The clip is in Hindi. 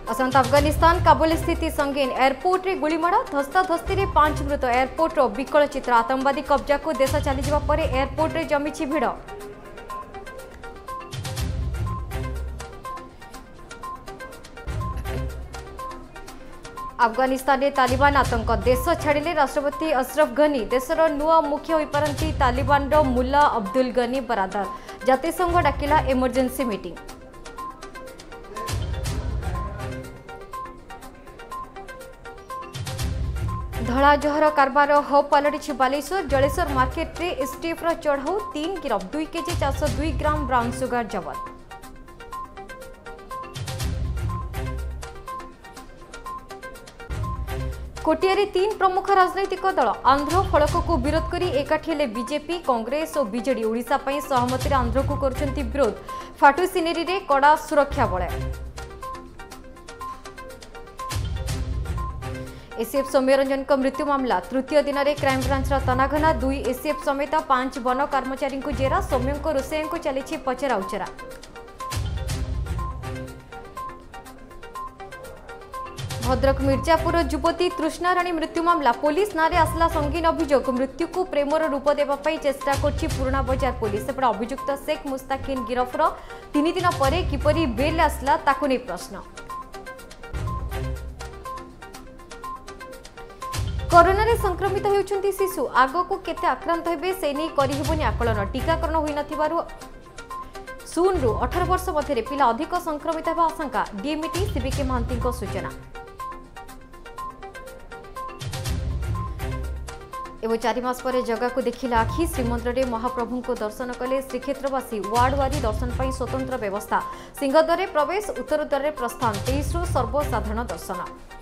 असंत अफगानिस्तान काबुल स्थिति संगीन एयरपोर्ट रे गुलीमाड़ धस्ताधस्ती रे 5 मृत एयरपोर्ट रो विकल चित्र आतंकवादी कब्जा को देश चली जावा परे एयरपोर्ट रे जमीछि भिड़। अफगानिस्तान में तालिबान आतंक देश छाड़िले राष्ट्रपति अशरफ गनी देशर नुआ मुख्य होइपारंती तालिबान रो मुल्ला अब्दुल गनी बरादर जातिसंघ डाकिला इमरजेंसी मीटिंग। धड़ा जहर कारबार हो पलटि बालेश्वर जलेश्वर मार्केट रे एसटीएफ रो चढ़ाऊ 3 गिरफ 2 केजी 402 ग्राम ब्राउन सुगर जबत। कोटियारे 3 प्रमुख राजनैतिक दल आंध्र फड़क को विरोध करी एकाठी हेले बीजेपी कांग्रेस और बीजेडी ओडिशा पई सहमति आंध्र को करछंती विरोध फाटू सिनेरी रे कड़ा सुरक्षा बल। एसीएफ सौम्यरंजन को मृत्यु मामला तृतीय दिन में क्राइमब्रांच तनाघना 2 एसीएफ समेत 5 वन कर्मचारी को जेरा सौम्य रोषेया को चली पचरा उचरा। भद्रक मिर्जापुर युवती तृष्णा राणी मृत्यु मामला पुलिस नारे आसला संगीन अभियोग मृत्यु को प्रेमर रूप देवाई चेष्टा करछि पुराणा बजार पुलिस सेपटे अभियुक्त शेख मुस्ताकिन गिरफ्र 3 दिन पर किपरि बेल आसला ताकु नै प्रश्न। कोरोना रे संक्रमित होउछंती शिशु आगो को केते आक्रांत हेबे से नै करिहेबोनी आकलन टीकाकरण होई नथिबारु 0 रु 18 वर्ष मध्य पिला अधिक संक्रमित हेबा आशंका डीएमटी सीबीके महांती सूचना। एवं 4 मास पर जगह को देखिला आखि श्रीमंदिर में महाप्रभु को दर्शन कले श्रीक्षेत्रवासी वार्डवारी दर्शन पर स्वतंत्र व्यवस्था सिंहद्वार प्रवेश उत्तर द्वार प्रस्थान 23 रु सर्वसाधारण दर्शन।